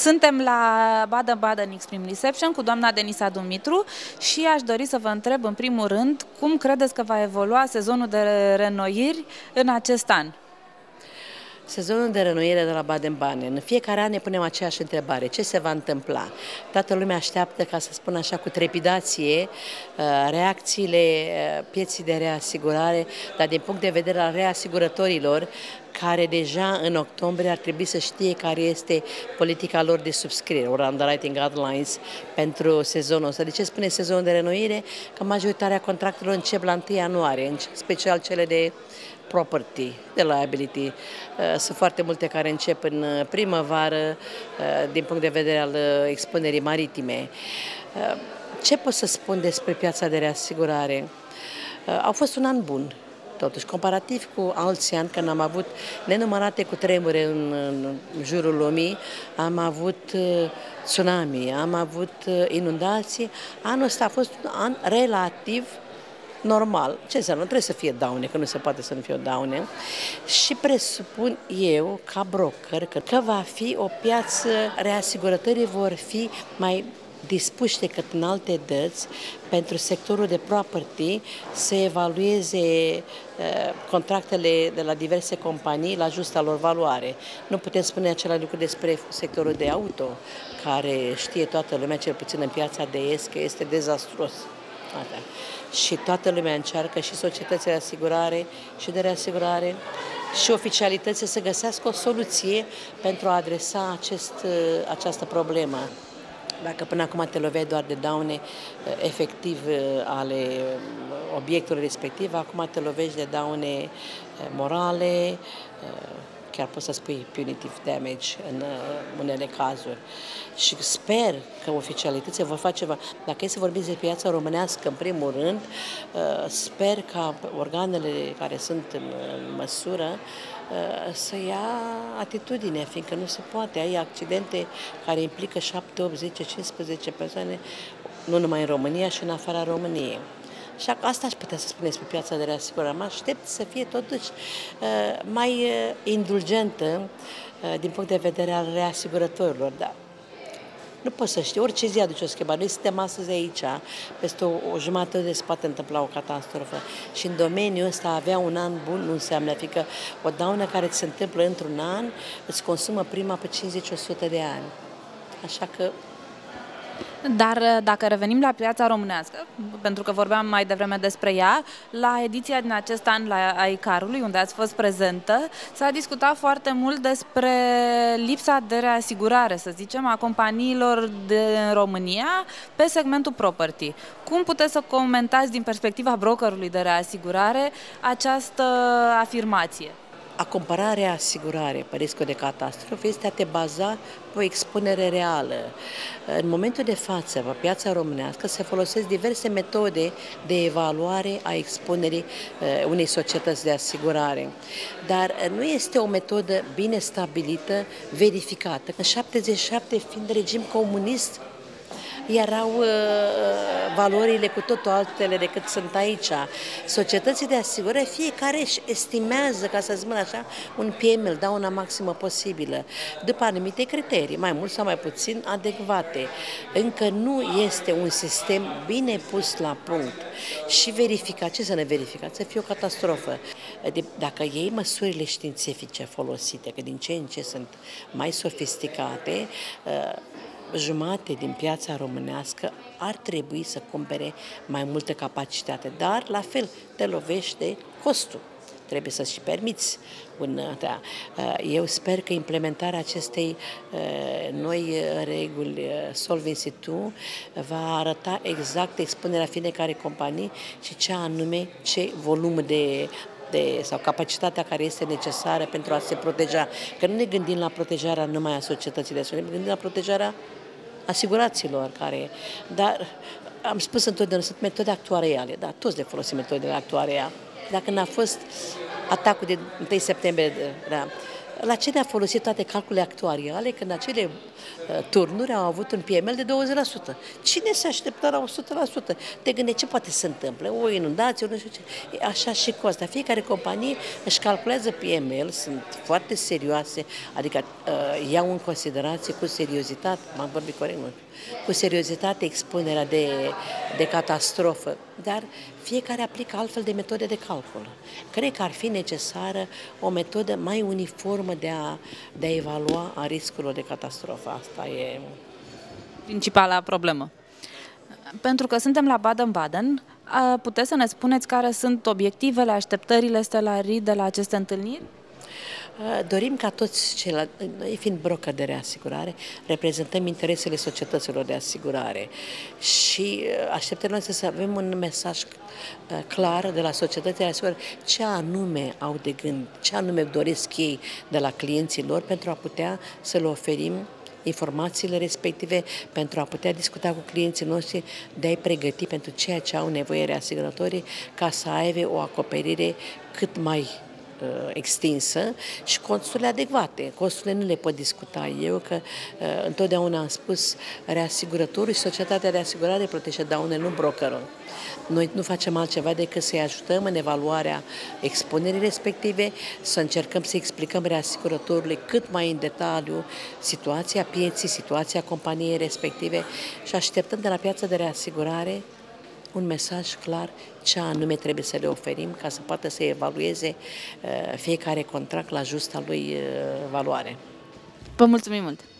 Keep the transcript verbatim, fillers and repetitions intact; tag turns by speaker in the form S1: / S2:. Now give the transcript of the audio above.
S1: Suntem la Baden-Baden Extreme Reception cu doamna Denisa Dumitru și aș dori să vă întreb în primul rând cum credeți că va evolua sezonul de reînnoiri în acest an?
S2: Sezonul de reînnoire de la Baden-Baden. În fiecare an ne punem aceeași întrebare. Ce se va întâmpla? Toată lumea așteaptă, ca să spun așa, cu trepidație, reacțiile pieții de reasigurare, dar din punct de vedere al reasigurătorilor, care deja în octombrie ar trebui să știe care este politica lor de subscriere, ori underwriting guidelines pentru sezonul ăsta. De ce spune sezonul de reînnoire? Că majoritatea contractelor încep la întâi ianuarie, în special cele de property, de liability. Sunt foarte multe care încep în primăvară din punct de vedere al expunerii maritime. Ce pot să spun despre piața de reasigurare? A fost un an bun. Totuși, comparativ cu alți ani, când am avut nenumărate cutremure în, în jurul lumii, am avut tsunami, am avut inundații, anul ăsta a fost un an relativ normal. Ce înseamnă? Nu trebuie să fie daune, că nu se poate să nu fie o daune. Și presupun eu, ca broker, că va fi o piață, reasigurătorii vor fi mai dispuși decât în alte dăți pentru sectorul de property să evalueze uh, contractele de la diverse companii la justa lor valoare. Nu putem spune același lucru despre sectorul de auto, care știe toată lumea, cel puțin în piața de est, că este dezastruos. Asta. Și toată lumea încearcă, și societățile de asigurare și de reasigurare și oficialitățile, să găsească o soluție pentru a adresa acest, această problemă. Dacă până acum te loveai doar de daune efectiv ale obiectului respectiv, acum te lovești de daune morale, chiar poți să spui punitive damage în unele cazuri. Și sper că oficialitățile vor face ceva. Dacă e să vorbiți de piața românească, în primul rând, sper ca organele care sunt în măsură să ia atitudine, fiindcă nu se poate. Ai accidente care implică șapte, opt, zece, cincisprezece persoane, nu numai în România, și în afara României. Și asta aș putea să spun despre piața de reasigurare. Mă aștept să fie totuși mai indulgentă din punct de vedere al reasigurătorilor. Dar nu poți să știi, orice zi aduce o schimbare. Noi suntem astăzi aici, peste o, o jumătate de se poate întâmpla o catastrofă. Și în domeniul ăsta avea un an bun nu înseamnă, fiindcă o daună care ți se întâmplă într-un an îți consumă prima pe cincizeci la sută de ani. Așa că...
S1: Dar dacă revenim la piața românească, pentru că vorbeam mai devreme despre ea, la ediția din acest an la a ICAR-ului, unde ați fost prezentă, s-a discutat foarte mult despre lipsa de reasigurare, să zicem, a companiilor din România pe segmentul property. Cum puteți să comentați din perspectiva brokerului de reasigurare această afirmație?
S2: A compara reasigurare pe riscul de catastrofă este a te baza pe o expunere reală. În momentul de față, pe piața românească, se folosesc diverse metode de evaluare a expunerii unei societăți de asigurare. Dar nu este o metodă bine stabilită, verificată. În șaptezeci și șapte, fiind regim comunist, erau uh, valorile cu totul altele decât sunt aici. Societății de asigurare, fiecare își estimează, ca să spun așa, un P M L, dauna maximă posibilă, după anumite criterii, mai mult sau mai puțin adecvate. Încă nu este un sistem bine pus la punct și verificat. Ce să ne verificați? Să fie o catastrofă. Dacă iei măsurile științifice folosite, că din ce în ce sunt mai sofisticate, uh, jumate din piața românească ar trebui să cumpere mai multă capacitate, dar la fel te lovește costul. Trebuie să-ți și permiți un, da. Eu sper că implementarea acestei noi reguli Solvency doi va arăta exact expunerea fiecare companii și ce anume, ce volum de De, sau capacitatea care este necesară pentru a se proteja. Că nu ne gândim la protejarea numai a societății de asigurări, ne gândim la protejarea asiguraților, care, dar am spus întotdeauna, sunt metode actuariale, da, toți le folosim metodele actuariale. Dacă n-a fost atacul de întâi septembrie, da, La ce ne-a folosit toate calculele actuariale când acele uh, turnuri au avut un P M L de douăzeci la sută? Cine se aștepta la o sută la sută? Te gândești ce poate să se întâmple? O inundație, o nu știu ce. E așa și cu asta. Fiecare companie își calculează P M L, sunt foarte serioase, adică uh, iau în considerație cu seriozitate, m-am vorbit corect, nu? Cu seriozitate expunerea de, de catastrofă, dar fiecare aplică altfel de metode de calcul. Cred că ar fi necesară o metodă mai uniformă de a, de a evalua a riscurilor de catastrofă. Asta e
S1: Principala problemă. Pentru că suntem la Baden-Baden, puteți să ne spuneți care sunt obiectivele, așteptările Stellaris de la aceste întâlniri?
S2: Dorim ca toți ceilalți, noi fiind broker de reasigurare, reprezentăm interesele societăților de asigurare și așteptăm noi să avem un mesaj clar de la societățile de asigurare ce anume au de gând, ce anume doresc ei de la clienții lor pentru a putea să le oferim informațiile respective, pentru a putea discuta cu clienții noștri, de a-i pregăti pentru ceea ce au nevoie reasigurătorii ca să aibă o acoperire cât mai extinsă și costurile adecvate. Costurile nu le pot discuta eu, că uh, întotdeauna am spus reasigurătorul și societatea de asigurare plătește daune, nu brokerul. Noi nu facem altceva decât să-i ajutăm în evaluarea expunerii respective, să încercăm să explicăm reasigurătorului cât mai în detaliu situația pieții, situația companiei respective și așteptăm de la piața de reasigurare un mesaj clar ce anume trebuie să le oferim ca să poată să evalueze uh, fiecare contract la justa lui uh, valoare.
S1: Vă mulțumim mult!